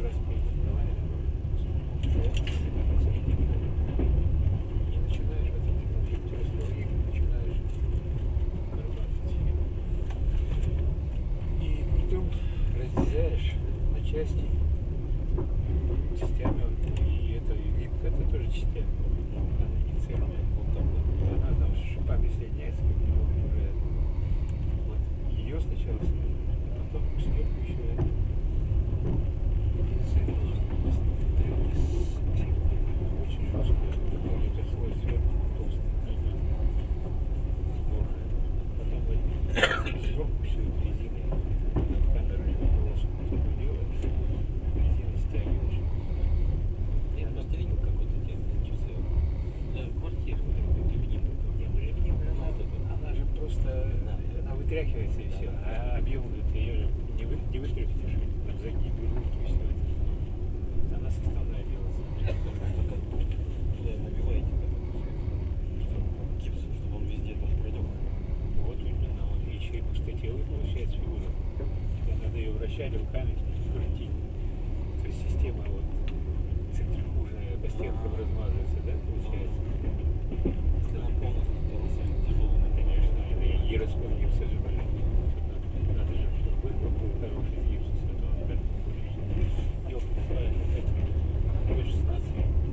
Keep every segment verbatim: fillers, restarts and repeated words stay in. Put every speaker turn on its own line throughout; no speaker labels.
раз переименовали, и начинаешь вот эти конфликты условий, начинаешь вырабатывать. И потом разделяешь на части частями, и это и липка, это тоже частями. Она не цельная, вот так вот. Она там шипами соединяется, как уже. Вот ее сначала связано, а потом сверху еще это. Очень жесткое, это слой сверху толстый. Потом вот сверху все резиной над камерой полоску такую делаешь, резиной стягиваешь.
Я просто видел, как вот эти часы в квартире лепниновые.
Не, ну лепниновая, она, она же просто,
Да.
она вытряхивается и все, а объемную ты ее же не, вы, не вытряхнешь, там загибы, руки и все это. Она составная делается.
Вы набиваете гипс, чтобы он везде там протек.
Вот именно, вот еще и пустотелый получается фигура. Тебе надо ее вращать руками, крутить. То есть система вот центрифужная по стенкам размазывается, да, получается?
Если она полностью сильно тяжелая,
Конечно, и, и расход гипса же большой. Надо же, чтобы выбор был хороший из гипса, с этого надо получить. Елка такая, какая шестнадцать.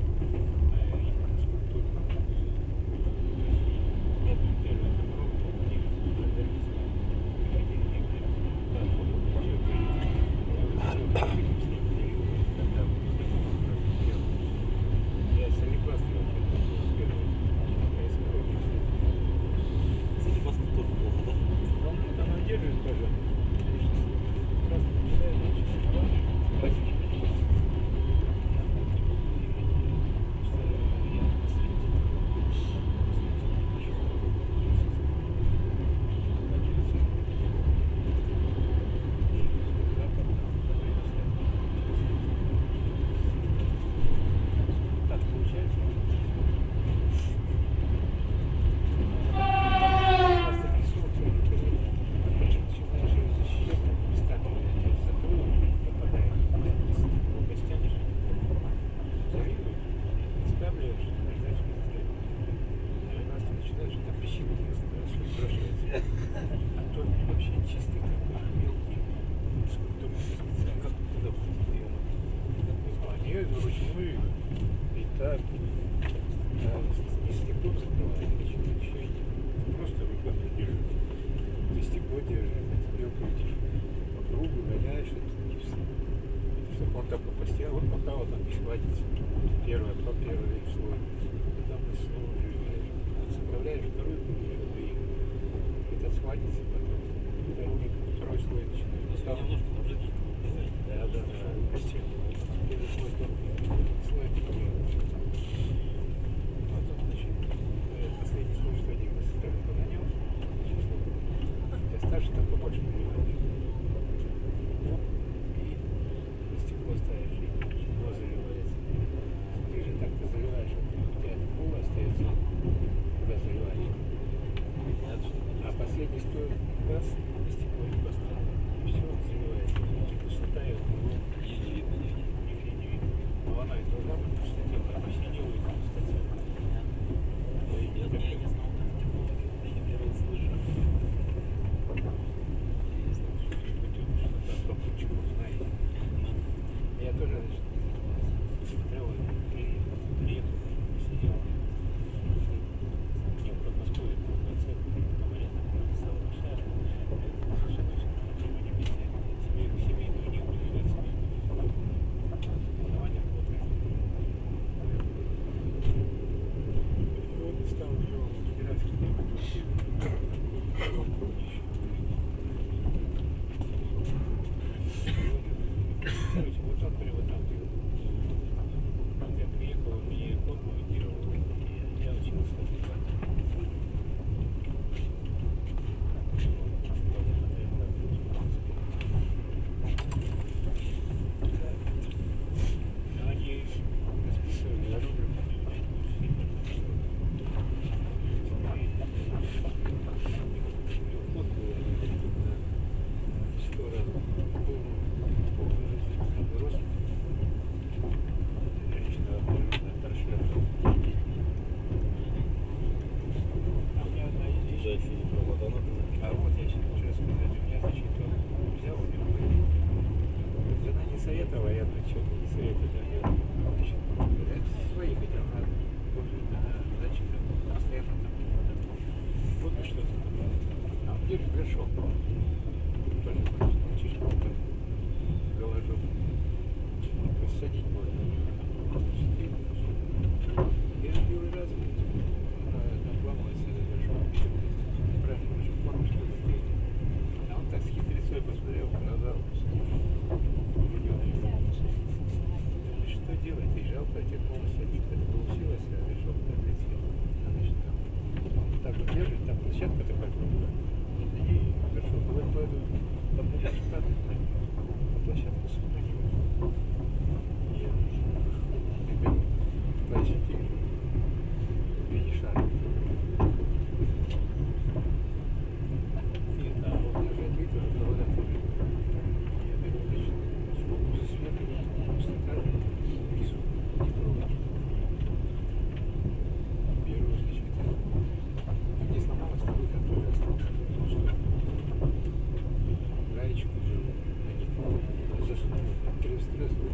Целебастов тоже плохо, да?
Так получается. А то вообще чистый такой мелкий, как туда приема. А нет, вручную. И так. И стекло закрывает, еще просто руками держит. Ты стекло держишь, ее крутишь по кругу, гоняешь этот гипс. Чтобы он так попостел, вот пока вот он не схватится. Первое, по первый слой. Потом ты снова сжигаешь. Вот заправляешь второй круг, этот схватится, потом второй, второй слой начинает.
Просто немножко нажать.
Да, да, да. Постепенно. Первый слой тонкий, слой тонкий. Потом, значит, последний слой, что делать? Второй погонял, я старше, там побольше наливаешь. Ну, и стекло ставишь, и стекло заливается. Ты же так-то заливаешь, у тебя поло остается, куда заливаешь. А последний слой газ, стекло не поставил. И все, заливается. И пустота его кругом.
Ее не видно нигде.
Нигде не видно. Но она и должна быть пустоте, а почти не будет пустоте.
Я, я не знал, как тепло. Я не первый раз слышу. Я не знал, что
Что-то от попутчиков знаете. Я тоже смотрел, приехал, сидел. Мне в Подмосковье был концерт, Амарина написал Шар. Совершенно не объясняет. Семейную не уезжать, семейную. Ваня работает. Он стал его генеральским директором. Короче, вот он прямо там. Я приехал, он мне код монтировал. делать, и жалко, тебе полностью один, когда получилось, а решил продлить свет. Значит, там, вот так вот держит, там площадка такая круглая. И хорошо, бывает, кладу, там будет шикарный, а площадку сохранила. Я беру площадки в виде шара. И да, вот уже ответил, провода тоже. Я беру, значит, фокус света, пустота, внизу, и провод. Беру, значит, не сломалось, то выход тоже остался. Потому что гаечку уже на них засунул. Стресс, стресс,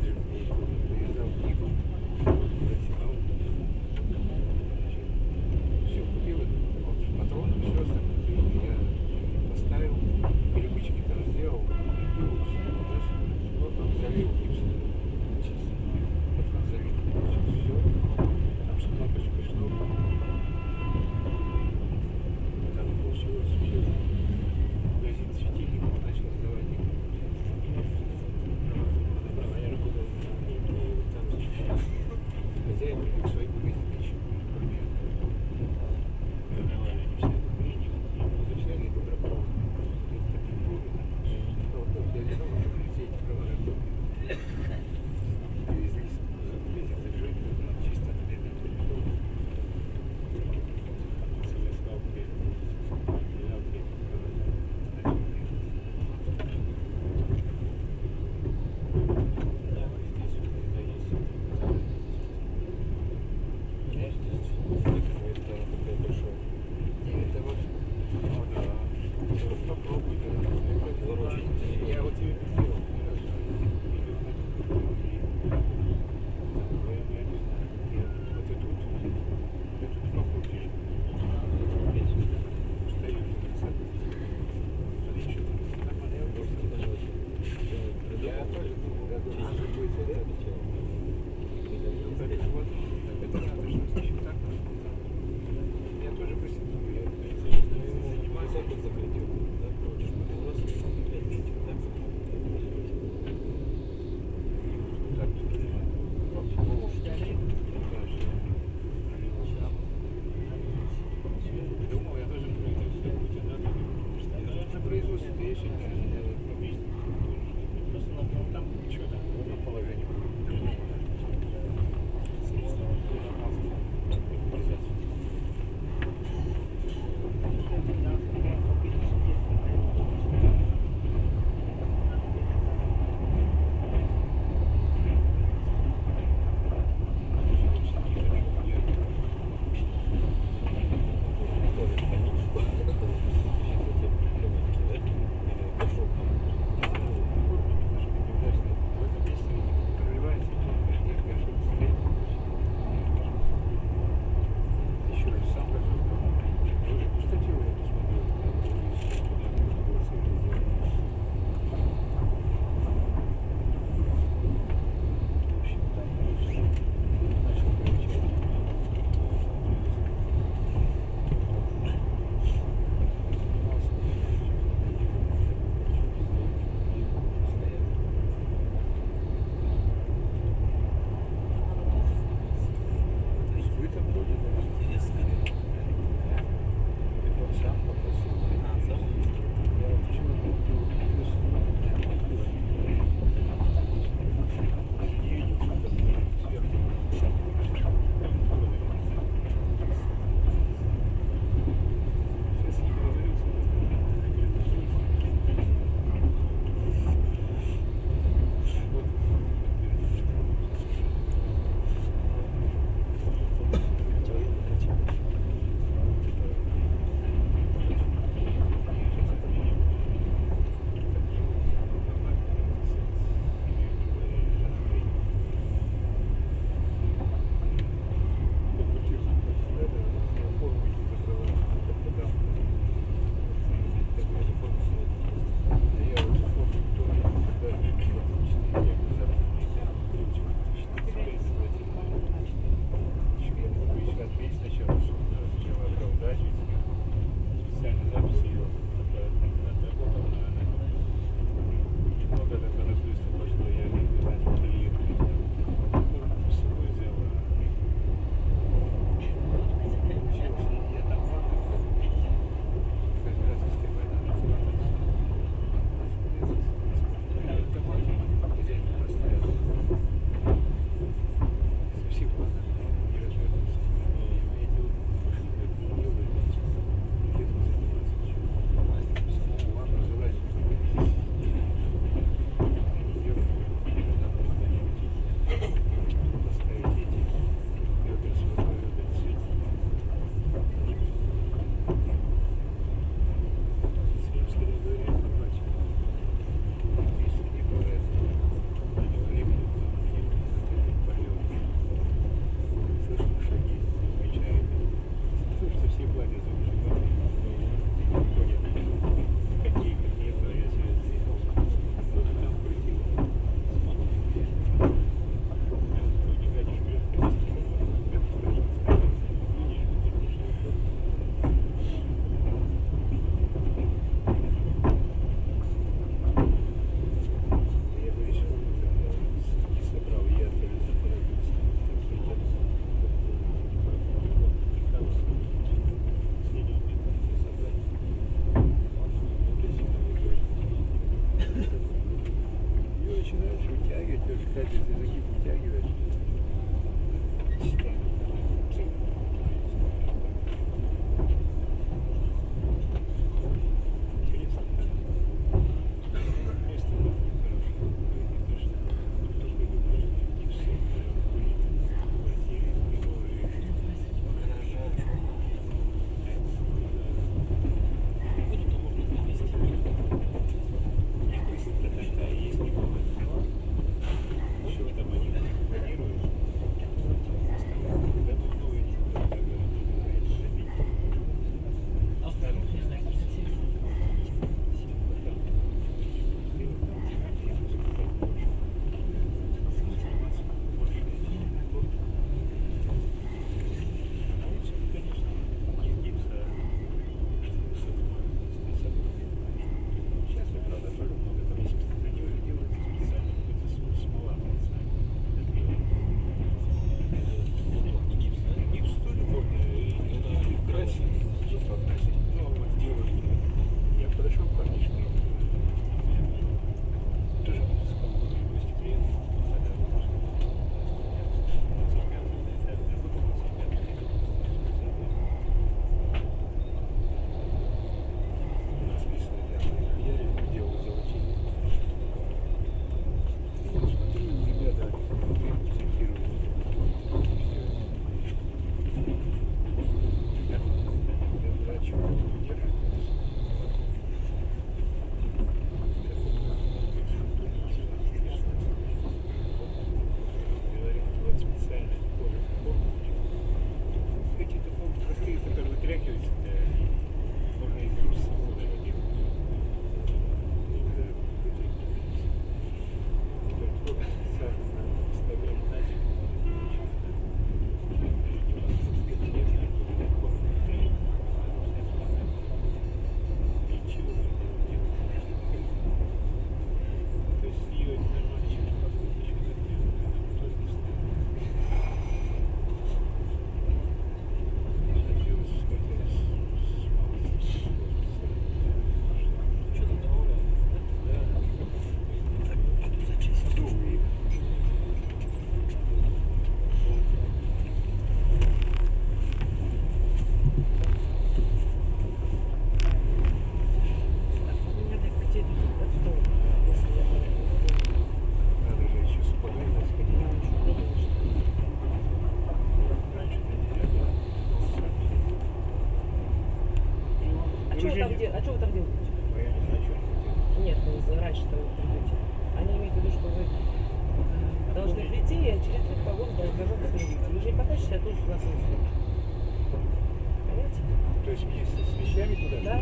выйдете. Вы же не потащите, а тут у нас несут. Понимаете?
То есть мне с, с вещами туда?
Да.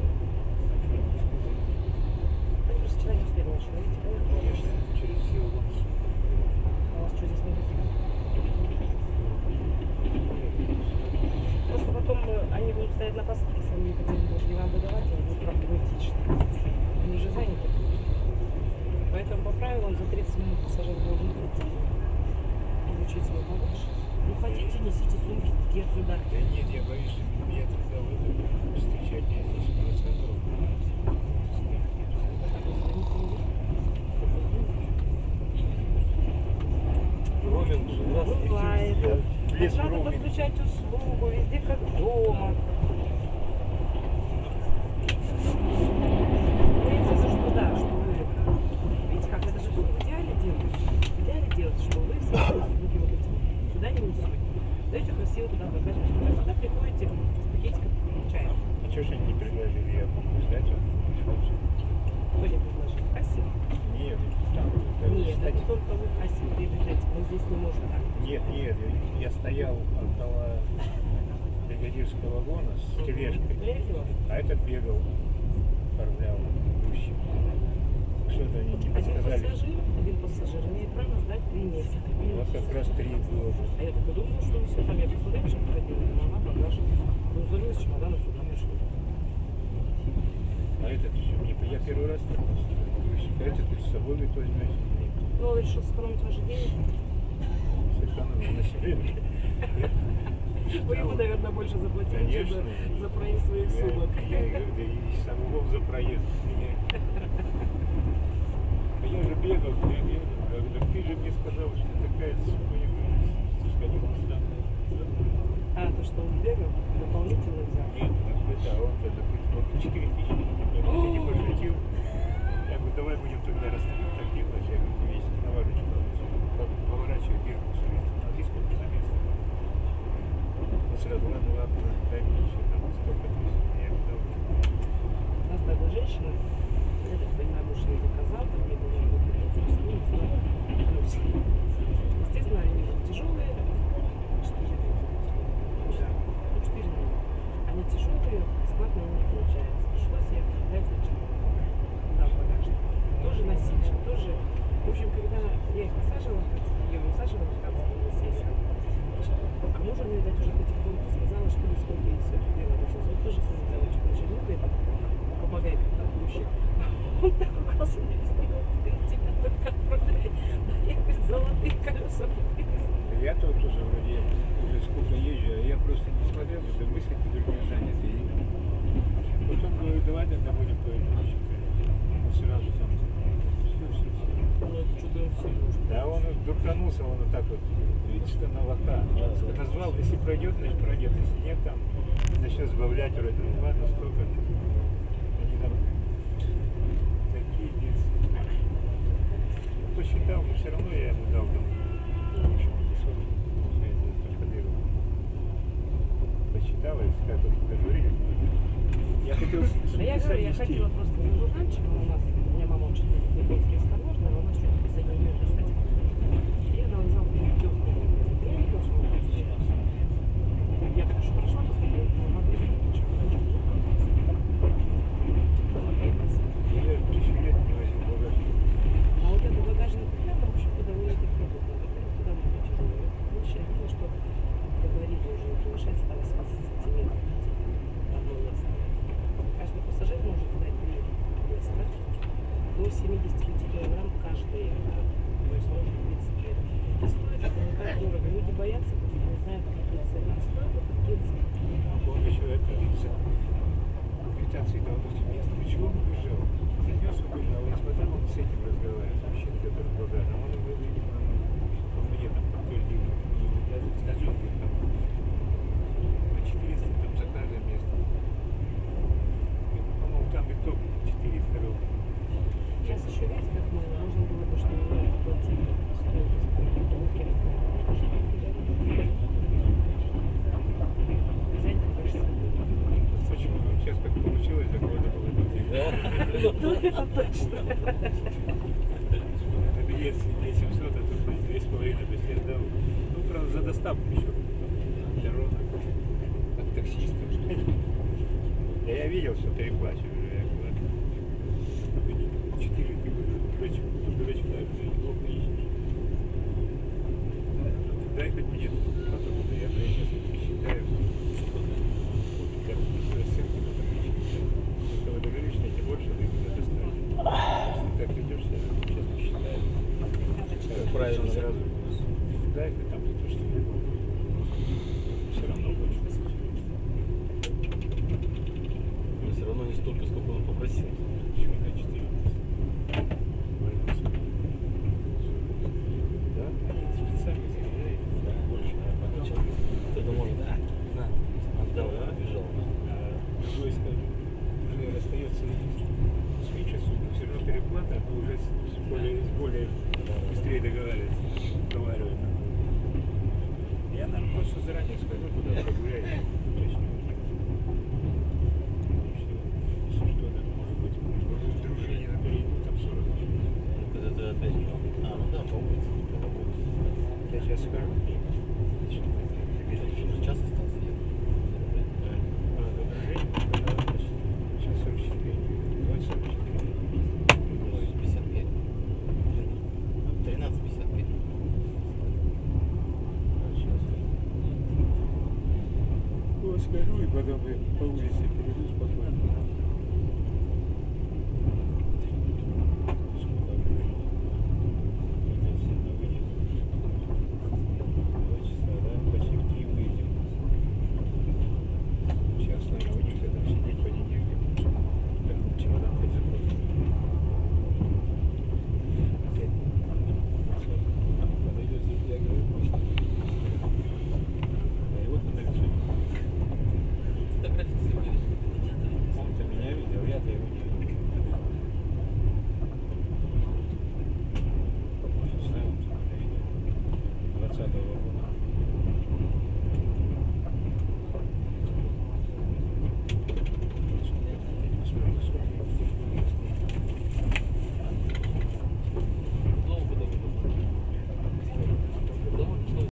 Они просто вчера не успели ночью, видите, понятно?
Конечно, через все вагоны.
А у вас что здесь не несут? Просто потом э, они будут стоять на посадке, сами не хотели будут не вам выдавать, они будут правда идти. Они уже заняты. Поэтому по правилам за тридцать минут пассажир должен прийти, изучить свой багаж. Ну хотите, несите сумки, такие отсюда.
Да нет, я боюсь, что меня тогда выйдут встречать меня здесь в центру. Роуминг же у нас не
Бывает.
в лес
Надо
роуминг.
подключать услугу, везде как дома. Говорится, за что да, что вы... Видите, как это же все в идеале делается. В идеале делается, что вы все эти услуги вот эти сюда не несете. Даете красиво туда багаж. А сюда приходите с пакетиком чая.
А что ж они не предложили? Я могу ждать.
Кто не предложил? В кассе?
Нет, там.
Нет,
кстати,
это только вы в кассе приезжаете. Мы здесь не можем так.
Нет, нет, я стоял около бригадирского вагона с тележкой,
Легко.
а этот бегал, оформлял грузчик. Что-то они не
Один
подсказали.
пассажир, один пассажир имеет право ждать три месяца.
У вас как раз три было.
А я так и думала, что все там, я посмотрела, что проходила, она багаж. Грузовик с чемоданом сюда не шли.
А этот еще не... Я первый раз так грузчик. А этот с собой ведь возьмете.
Ну, он решил сэкономить ваши деньги.
Сэкономил на себе.
Вы ему, наверное, больше заплатили,
Конечно.
чем за, за проезд своих сумок.
Я, я говорю, да и сам Вов за проезд меня. А я же бегал, я бегал. Я говорю, да ты же мне сказал, что такая сумма. Я говорю, ты сходил сам.
А, то, что он бегал, дополнительно взял?
Нет, так это, а он-то допустим, четыре тысячи. Я вообще не пошутил. Я говорю, давай будем тогда раз так делать. Я говорю, весь наварочку поворачивай бегал все время. Смотри, сколько за место. Он сразу, ладно, ладно, дай мне еще там столько тысяч. Я говорю, давай.
У нас тогда женщина, я так понимаю, муж ей заказал, там не было его купить, и не знаю. Естественно, они тяжелые, четыре, ну, четыре, они тяжелые, бесплатно не получается. Пришлось ехать, дать сначала. Да, в багажник. Тоже носильщик, тоже. В общем, когда я их высаживала, ее высаживала в конце сессии, а мужу, мне, видать, уже потихоньку сказала, что не сколько ей все это дело началось. Он тоже смотрел очень очень любит, помогает как грузчик. Он так указал, мне сказал, ты тебя только отправляй. Я говорю, золотые колеса привезли.
Я тут тоже вроде уже сколько езжу, а я просто не смотрел, да мысли другие заняты. И потом говорю, давай тогда будем поехать. Он сразу там.
Ну, это что-то он сильно.
Да, он дурканулся, он вот так вот, видишь, что на лоха. Назвал, если пройдет, значит пройдет, если нет, там начнет сбавлять, вроде, ну ладно, столько. Они там такие детские. Посчитал, но все равно я ему дал там. Посчитал, и как тут договорились. Я хотел
А я говорю, я хотела просто не журнальчик, у нас, у меня мама учит японский осторожно, но она что-то писать не умеет писать. И она взяла мне тётку. Я не хочу, что она сейчас. Я так что пришла, посмотрела, но она говорит, ничего, ничего.
Я тысячу лет не возил багажник.
А вот это багажник ребята, в общем-то, довольно-таки удобно. Туда можно тяжело. Лучше видно, что говорили уже, не превышает сто восемьдесят сантиметров. Одно место. Каждый пассажир может сдать три места до семидесяти пяти килограмм каждый. То есть может быть секрет. Это стоит, это не так дорого. Люди боятся, просто не знают, какие цены. А стоит это в принципе.
А он еще это, квитанции дал, допустим, место. Почему он убежал? Занес, убежал. Я смотрел, он с этим разговаривает. Мужчина, который в багаже. А он его, видимо, он мне там подтвердил. Я скажу, там по четыреста там за каждое место. По-моему, там и топ четыреста рублей.
Сейчас еще видите, как мало. Можно было бы что-нибудь оплатить. Стоимость полки. Взять больше собой.
Почему? Сейчас как получилось, так вот было.
Ну, это точно.
Это билет семьсот, а тут две с половиной, то есть я дал. Ну, правда, за доставку еще. Для рода. От таксиста. Да я видел, что ты плачешь уже. Я говорю, четыре ты говоришь, дурачок, плохо ищешь. Дай хоть мне потом, я сейчас считаю. Как расценки на табличке. Если вы договорились, что не больше, ты куда доставишь. Если так идешь, я сейчас посчитаю.
Правильно.
Сразу. Дай ты там то, что все равно больше.
Но все равно не столько, сколько он попросил.
Почему на четырнадцать? Да? Они специально заявляют. Да. Больше.
Поначалу. Кто-то может, да, на, отдал, да, бежал.
А другой скажет, уже расстается с меньшей суммой, все равно переплата, но уже с, с более, с более быстрее договаривается. Договаривается. Я, наверное, просто заранее скажу, куда прогуляюсь. Точно. Если что, так может быть, может в дружине на перейду, там сорок тысяч.
Ну, когда ты опять, а, ну да, по улице.
Я сейчас скажу.
Уже час остался, нет?
А, до дружины, сейчас сорок четыре. двадцать сорок четыре.
пятьдесят пять. тринадцать пятьдесят пять.
Ну, скажу, и потом я по улице перейду спокойно. Сколько времени? Это все на выйдет. Два часа, да? Почти в три выйдем. Сейчас, наверное, у них там сидеть по деньги. Так, чемодан хоть закрой. Опять. Подойдет, я говорю, пусть. Да, и вот он нарисует.
Фотографии собрали.
Он-то меня видел, я-то его не видел. двадцатого года.